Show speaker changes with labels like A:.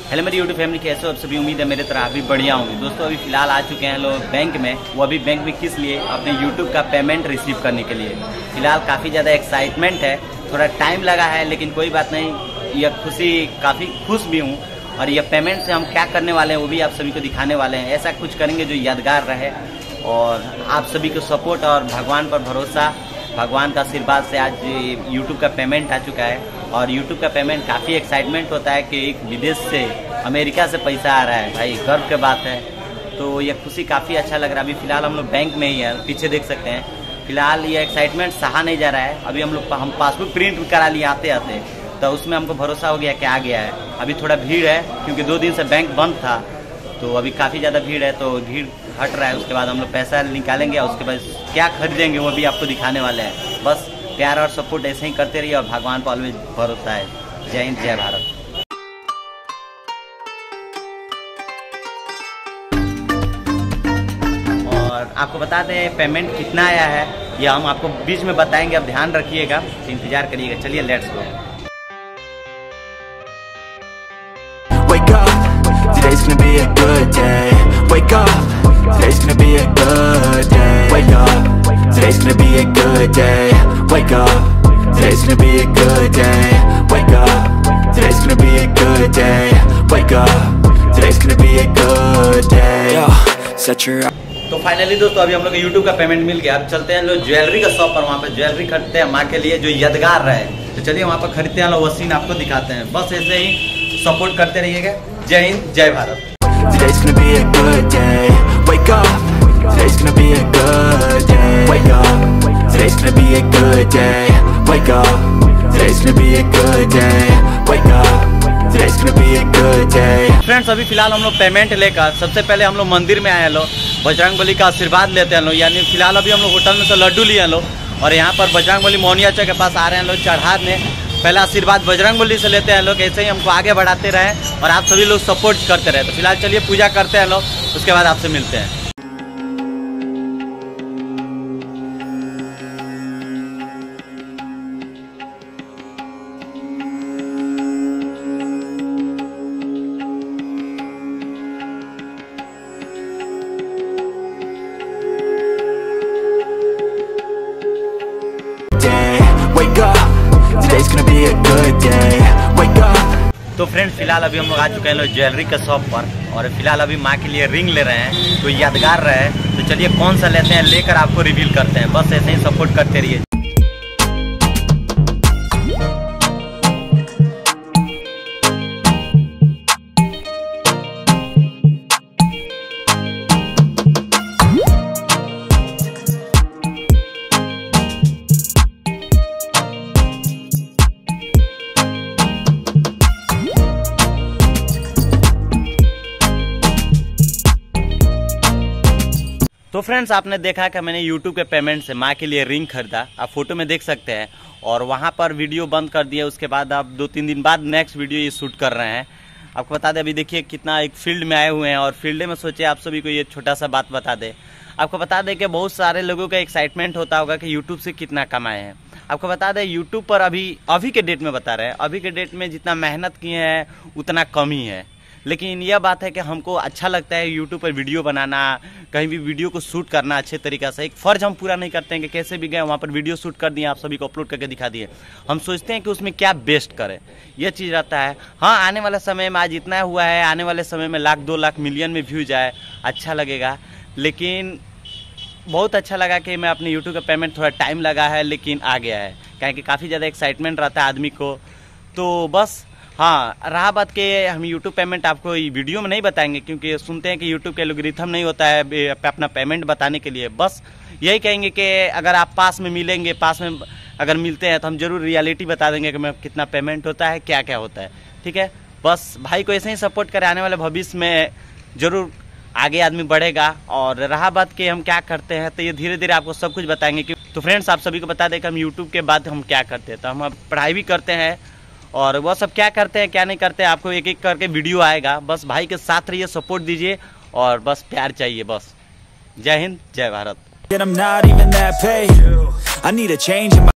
A: Hello मेरी YouTube family, कैसे हो आप सभी। उम्मीद है मेरे तरह अभी बढ़िया होंगे। दोस्तों अभी फिलहाल आ चुके हैं लोग बैंक में। वो अभी बैंक में किस लिए, अपने यूट्यूब का पेमेंट रिसीव करने के लिए। फिलहाल काफ़ी ज़्यादा एक्साइटमेंट है, थोड़ा टाइम लगा है लेकिन कोई बात नहीं। यह खुशी, काफ़ी खुश भी हूँ। और यह पेमेंट से हम क्या करने वाले हैं वो भी आप सभी को दिखाने वाले हैं। ऐसा कुछ करेंगे जो यादगार रहे और आप सभी को सपोर्ट और भगवान पर भरोसा, भगवान का आशीर्वाद से आज यूट्यूब का पेमेंट आ चुका है। और यूट्यूब का पेमेंट काफ़ी एक्साइटमेंट होता है कि एक विदेश से, अमेरिका से पैसा आ रहा है। भाई गर्व की बात है। तो यह खुशी काफ़ी अच्छा लग रहा है। अभी फिलहाल हम लोग बैंक में ही है, पीछे देख सकते हैं। फिलहाल ये एक्साइटमेंट सहा नहीं जा रहा है। अभी हम पासबुक प्रिंट करा लिए आते आते, तो उसमें हमको भरोसा हो गया कि आ गया है। अभी थोड़ा भीड़ है क्योंकि 2 दिन से बैंक बंद था, तो अभी काफ़ी ज़्यादा भीड़ है, तो भीड़ हट रहा है। उसके बाद हम लोग पैसा निकालेंगे और उसके बाद क्या खरीदेंगे वो भी आपको दिखाने वाले हैं। बस प्यार और सपोर्ट ऐसे ही करते रहिए और भगवान पर ऑलवेज भरोसा है। जय हिंद, जय भारत। और आपको बता दें पेमेंट कितना आया है, यह हम आपको बीच में बताएंगे। अब ध्यान रखिएगा, इंतजार करिएगा। चलिए let's go.
B: Wake up, today's gonna be a good day. Wake up, today's gonna be a good day. Wake up, today's gonna be a good day. Wake up, today's gonna be a good day. Wake up, today's gonna be a good day. Wake up, today's gonna be a good day. Yo, set your
A: तो finally दोस्तों अभी हम लोग को YouTube का payment मिल गया। अब चलते हैं लोग ज्वेलरी का शॉप पर, वहाँ पे ज्वेलरी खरीदते हैं माँ के लिए जो यादगार रहे। तो चलिए वहाँ पर खरीदते हैं, लोग वो सीन आपको दिखाते हैं। बस ऐसे ही सपोर्ट करते रहिएगा। जय हिंद, जय Bharat.
B: Today's gonna be a good day. Wake up, today's gonna be a good day. Wake up, today's gonna be a good day. Wake up, today's gonna be a good day. Wake up, today's gonna be a good day.
A: Friends अभी फिलहाल हम लोग payment लेकर सबसे पहले हम लोग मंदिर में आए हैं। लोग बजरंगबली का आशीर्वाद लेते हैं लोग। यानी फिलहाल अभी हम लोग होटल में से लड्डू लिए हैं लोग और यहाँ पर बजरंगबली मोनिया चौक के पास आ रहे हैं लोग चढ़ाने। पहला आशीर्वाद बजरंगबली से लेते हैं लोग। ऐसे ही हमको आगे बढ़ाते रहें और आप सभी लोग सपोर्ट करते रहे। तो फिलहाल चलिए पूजा करते हैं लोग, उसके बाद आपसे मिलते हैं।
B: Wake up, today's gonna be a good day. Wake up.
A: तो फ्रेंड्स फिलहाल अभी हम लोग आ चुके हैं लोग ज्वेलरी के शॉप पर और फिलहाल अभी माँ के लिए रिंग ले रहे हैं तो यादगार रहे। तो चलिए कौन सा लेते हैं, लेकर आपको रिवील करते हैं। बस ऐसे ही सपोर्ट करते रहिए। तो फ्रेंड्स आपने देखा कि मैंने YouTube के पेमेंट से माँ के लिए रिंग खरीदा। आप फोटो में देख सकते हैं और वहाँ पर वीडियो बंद कर दिया। उसके बाद आप 2-3 दिन बाद नेक्स्ट वीडियो ये शूट कर रहे हैं। आपको बता दें अभी देखिए कितना एक फील्ड में आए हुए हैं और फील्ड में सोचे आप सभी को ये छोटा सा बात बता दें। आपको बता दें कि बहुत सारे लोगों का एक्साइटमेंट होता होगा कि यूट्यूब से कितना कमाए हैं। आपको बता दें यूट्यूब पर अभी के डेट में बता रहे हैं, अभी के डेट में जितना मेहनत किए हैं उतना कम ही है। लेकिन यह बात है कि हमको अच्छा लगता है यूट्यूब पर वीडियो बनाना, कहीं भी वीडियो को शूट करना अच्छे तरीक़ा से। एक फ़र्ज हम पूरा नहीं करते हैं कि कैसे भी गए वहाँ पर वीडियो शूट कर दिए, आप सभी को अपलोड करके दिखा दिए। हम सोचते हैं कि उसमें क्या बेस्ट करें, यह चीज़ रहता है। हाँ, आने वाले समय में आज इतना हुआ है, आने वाले समय में 1 लाख 2 लाख मिलियन में व्यूज आए, अच्छा लगेगा। लेकिन बहुत अच्छा लगा कि मैं अपने यूट्यूब का पेमेंट थोड़ा टाइम लगा है लेकिन आ गया है, क्योंकि काफ़ी ज़्यादा एक्साइटमेंट रहता है आदमी को। तो बस हाँ, रहा बात कि हम YouTube पेमेंट आपको वीडियो में नहीं बताएंगे क्योंकि सुनते हैं कि YouTube के एल्गोरिथम नहीं होता है अपना पेमेंट बताने के लिए। बस यही कहेंगे कि अगर आप पास में मिलेंगे, पास में अगर मिलते हैं तो हम जरूर रियलिटी बता देंगे कि मैं कितना पेमेंट होता है, क्या क्या होता है। ठीक है, बस भाई को ऐसे ही सपोर्ट करें, आने वाले भविष्य में ज़रूर आगे आदमी बढ़ेगा। और रहा बात कि हम क्या करते हैं तो ये धीरे धीरे आपको सब कुछ बताएंगे। तो फ्रेंड्स आप सभी को बता दें कि हम यूट्यूब के बाद हम क्या करते हैं। तो हम अब पढ़ाई भी करते हैं और वह सब क्या करते हैं क्या नहीं करते हैं आपको एक एक करके वीडियो आएगा। बस भाई के साथ रहिए, सपोर्ट दीजिए और बस प्यार चाहिए। बस जय हिंद, जय भारत।